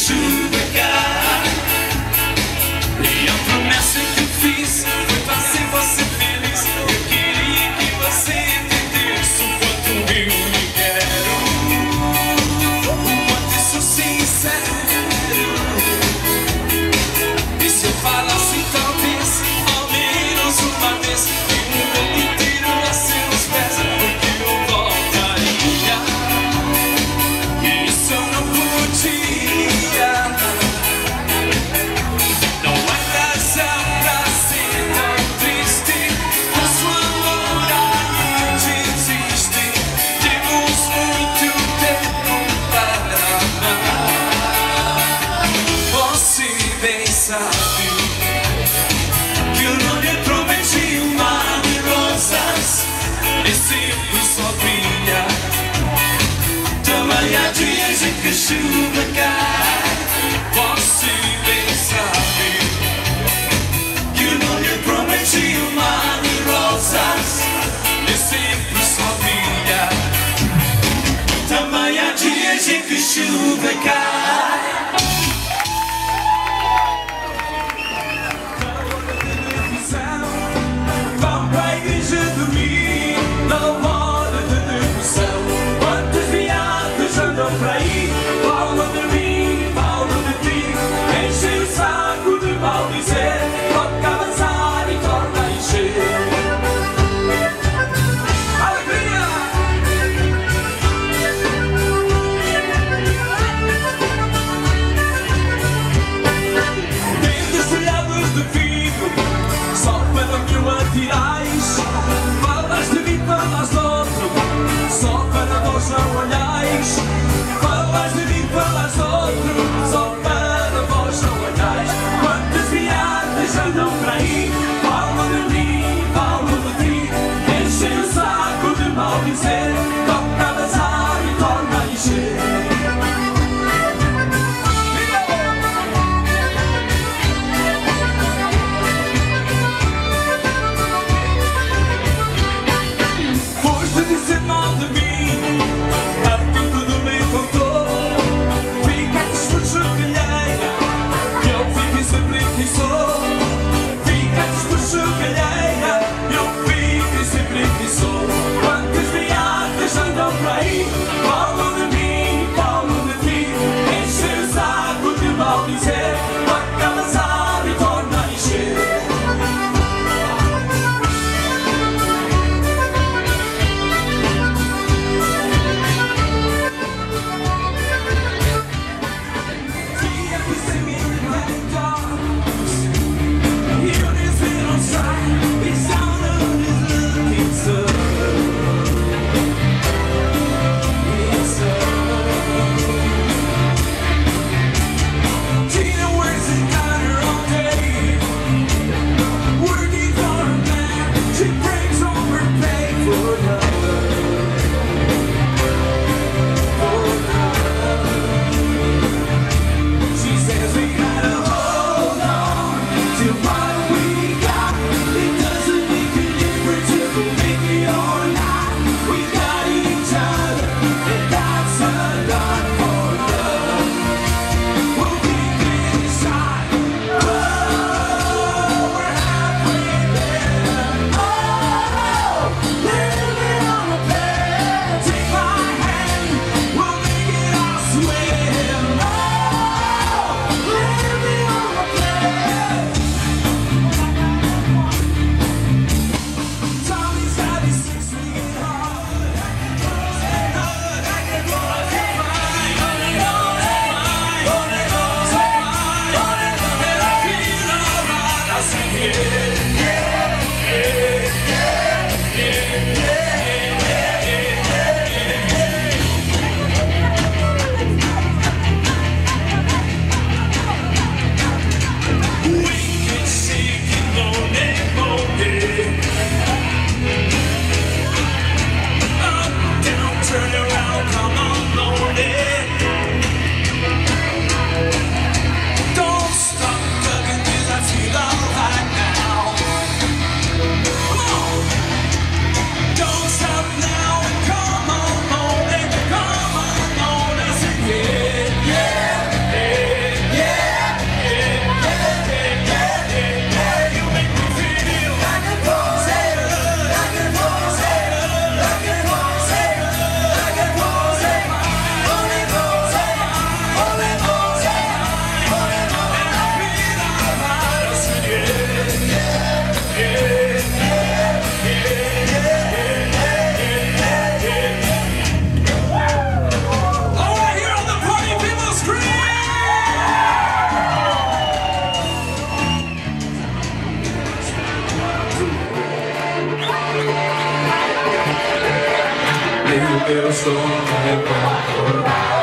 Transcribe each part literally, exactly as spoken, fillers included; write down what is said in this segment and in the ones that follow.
chuva cai. E a promessa que eu fiz foi fazer você feliz. Eu queria que você entendesse o quanto eu lhe quero, o quanto sou sincero. E se eu falasse talvez, ao menos uma vez, que o mundo inteiro a seus pés, porque eu voltaria. E isso eu não podia. Não há razão pra ser tão triste. Nosso amor ainda existe. Temos muito tempo para amar. Você bem sabe que eu não lhe prometi um mar de rosas e sempre só brilha. Também há dias em que a chuva cai. Você bem sabe que eu não lhe prometi um mar de rosas e sempre só brilha. Também há dias em que a chuva cai. Vão para a igreja dormir na hora de devoção. Quantos viados andam por aí, falam de mim, falam de ti, enchem o saco de maldizer, toca a avançar e torna a encher. Alegria! Tendes telhados de vidro só para que o atirais. Falas de mim, falas de outro, só para vós não olhais. Falas de mim, falas de outro, só para vós não olhais. Quantas viadas andam por aí, falam de mim, falam de ti, enchem o saco de maldizer, toca a vazar e torna a encher. Foste dizer mal de mim, a quem tudo me contou. Deus como recordar.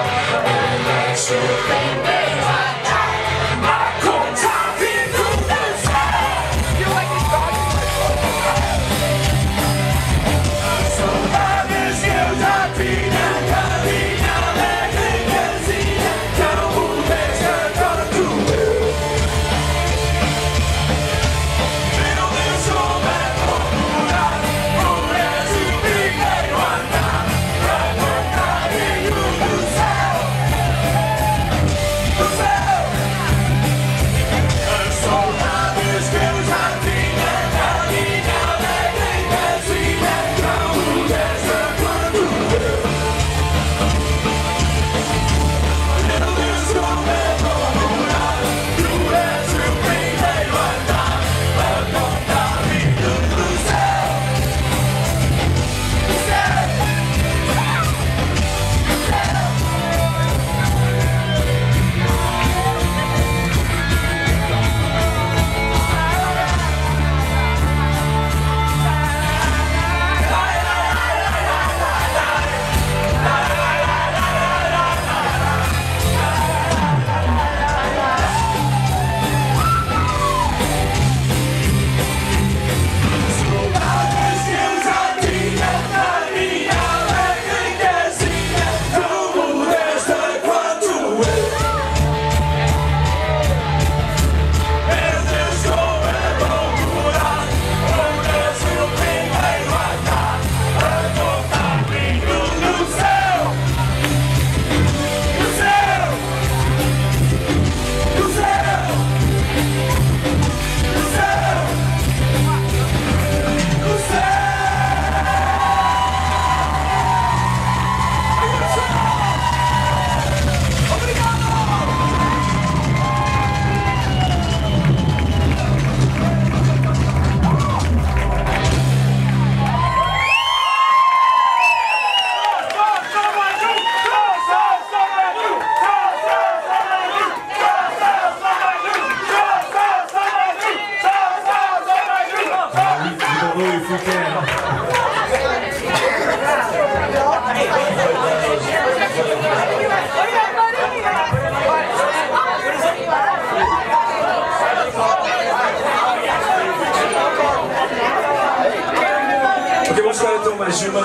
Ok, vamos ficar então mais uma.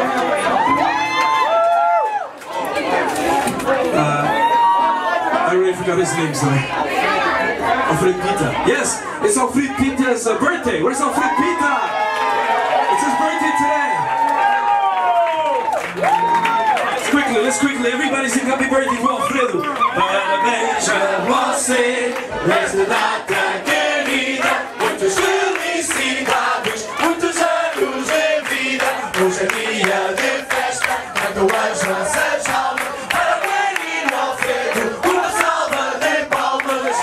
Uh, I already forgot his name, sorry. Alfred Pita. Yes, it's Alfred Pita's uh, birthday. Where's Alfred Pita? It's his birthday today. Let's quickly, let's quickly, everybody sing happy birthday to Alfredo. Parabéns a você, nesta data querida, muitas felicidades, muitos anos de vida. Hoje é dia de festa, cantam as nossas almas. Parabéns, menino Alfredo, uma salva de palmas.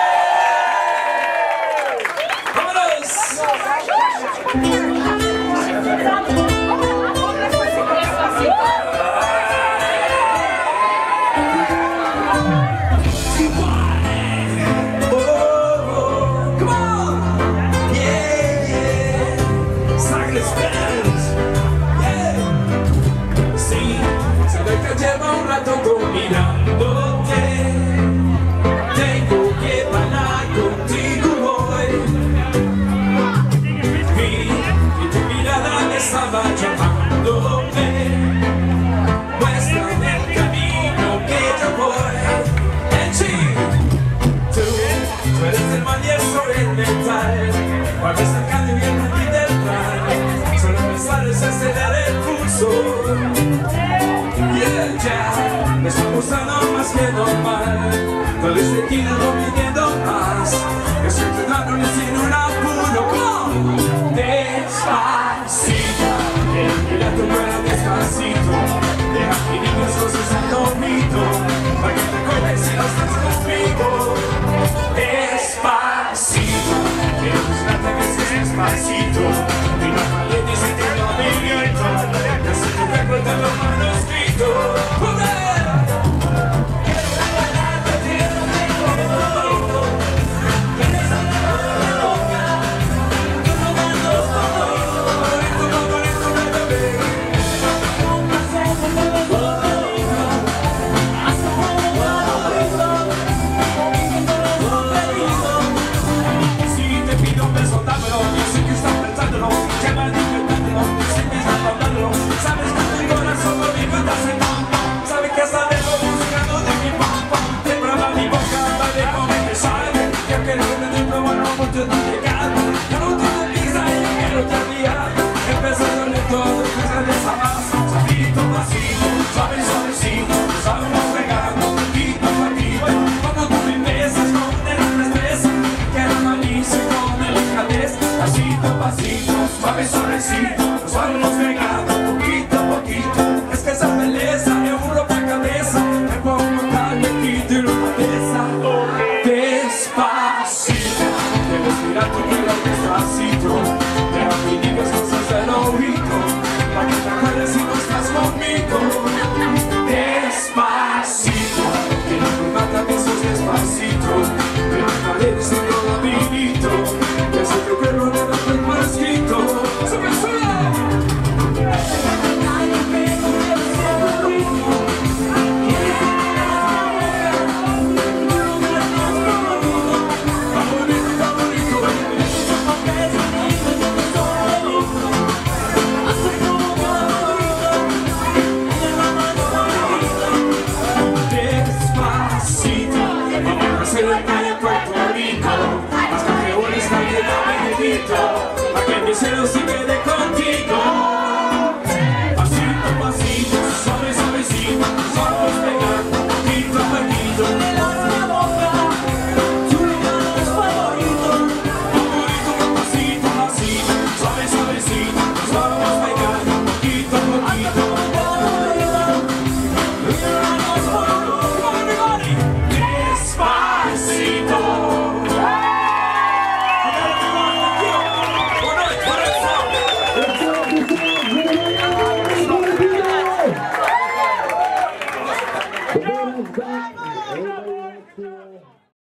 Vamos! Me está gustando más que normal. Tal vez te quiero no pidiendo más. Yo estoy tratando sin un apuro. ¡Oh! Despacito, mira tu cara despacito. Deja que niños cosas han dormido, para que te acuerdes si no estás conmigo. Despacito, quiero buscarte que estés despacito. Y no paletes y te lo amiguito. Ya se te recuerda los manuscritos. Pasito a pasito, suave, suavecito, nos vamos pegando poquito a poquito. Es que esa belleza es un rompecabezas, me pongo tan quito y lo cabeza. Despacito, debes mirar tu vida despacito, pero me digas cosas del oído, para que te acuerdes si no estás conmigo. Despacito, que no me mata besos despacito, que no paredes en lo labirinto, que si te quiero no me da el mosquito. ¡Sube, sube! En Puerto Rico, hasta que un instante no me invito, a que mi cielo se quede contigo. Pasito a pasito, suave, suavecito, nos vamos pegando poquito a poquito. Me das la boca, tu lugar es favorito. Favorito, pasito a pasito, suave, suavecito, nos vamos pegando poquito a poquito. Back.